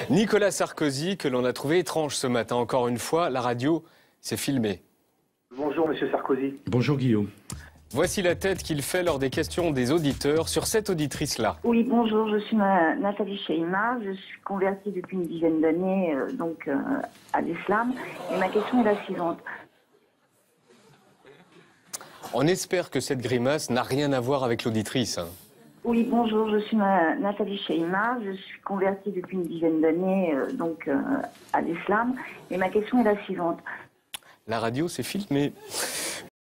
Nicolas Sarkozy, que l'on a trouvé étrange ce matin. Encore une fois, la radio s'est filmée. Bonjour Monsieur Sarkozy. Bonjour Guillaume. Voici la tête qu'il fait lors des questions des auditeurs sur cette auditrice-là. Oui, bonjour, je suis Nathalie Cheima, je suis convertie depuis une dizaine d'années à l'islam et ma question est la suivante. On espère que cette grimace n'a rien à voir avec l'auditrice. Oui, bonjour, je suis Nathalie Cheima, je suis convertie depuis une dizaine d'années à l'islam et ma question est la suivante. La radio s'est filmée.